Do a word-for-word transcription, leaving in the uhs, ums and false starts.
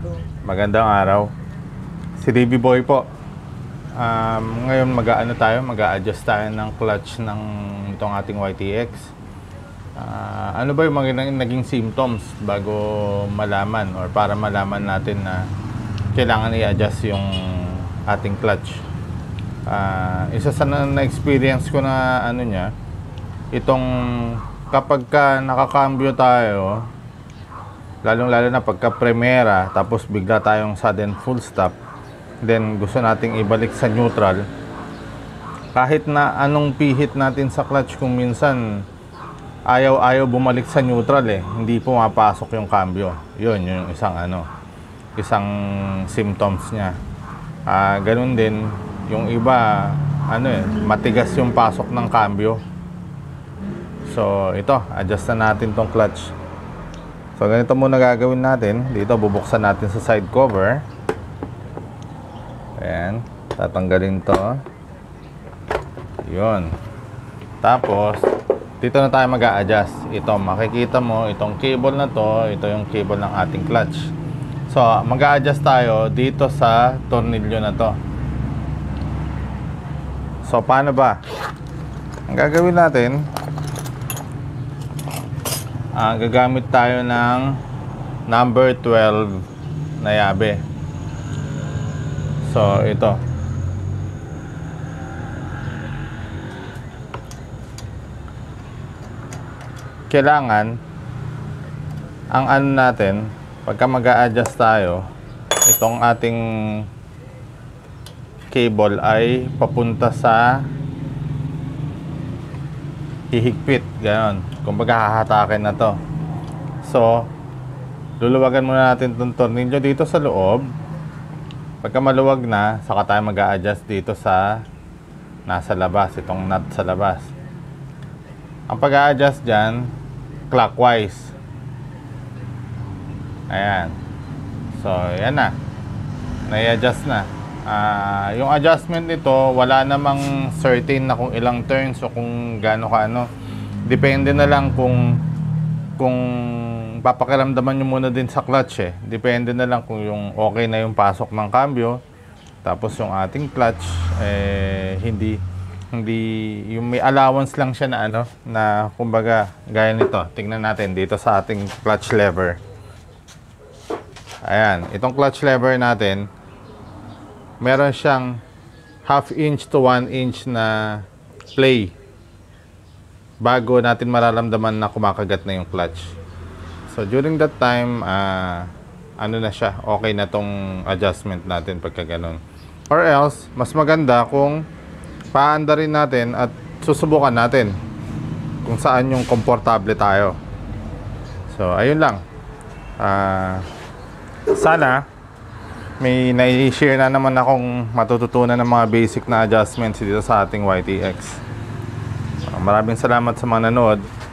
Magandang araw. Si Davey Boy po. Um, ngayon mag-aano tayo, mag-a-adjust tayo ng clutch ng itong ating Y T X. Uh, ano ba yung mga naging symptoms bago malaman or para malaman natin na kailangan i-adjust yung ating clutch? Uh, isa sa na-experience ko na ano niya, itong kapag ka nakakambyo tayo, lalong-lalo na pagka primera, tapos bigla tayong sudden full stop, then gusto nating ibalik sa neutral, kahit na anong pihit natin sa clutch, kung minsan ayaw-ayaw bumalik sa neutral eh, hindi pumapasok yung cambio. Yun, yung isang ano, isang symptoms niya. Ah, ganun din yung iba, ano eh, matigas yung pasok ng cambio. So ito, adjust na natin tong clutch. So ganito muna gagawin natin. Dito bubuksan natin sa side cover. Ayan, tatanggalin to. Yun. Tapos dito na tayo mag-a-adjust. Ito, makikita mo itong cable na to, ito yung cable ng ating clutch. So mag-a-adjust tayo dito sa tornilyo na to. So paano ba? Ang gagawin natin, uh, gagamit tayo ng number twelve na yabe. So ito, kailangan ang ano natin, pagka mag-a-adjust tayo, itong ating cable ay papunta sa hihigpit, gano'n. Kumbaga hahatakin na to. So luluwagan muna natin itong tornilyo dito sa loob. Pagka maluwag na, saka tayo mag-a-adjust dito sa nasa labas, itong nut sa labas. Ang pag-a-adjust dyan, clockwise. Ayan. So yan na, nai-adjust na. Uh, yung adjustment nito, wala namang certain na kung ilang turns o kung gaano ka ano. Depende na lang kung kung papakiramdaman nyo muna din sa clutch eh. Depende na lang kung yung okay na yung pasok ng cambio, tapos yung ating clutch eh hindi hindi yung may allowance lang siya na ano, na kumbaga gaya nito. Tingnan natin dito sa ating clutch lever. Ayan, itong clutch lever natin, meron siyang half inch to one inch na play bago natin mararamdaman na kumakagat na yung clutch. So during that time, uh, ano na siya, okay na tong adjustment natin pagka ganun. Or else, mas maganda kung paanda rin natin at susubukan natin kung saan yung komportable tayo. So ayun lang. Uh, sana may nai-share na naman akong matututunan ng mga basic na adjustments dito sa ating Y T X. Uh, maraming salamat sa mga nanood.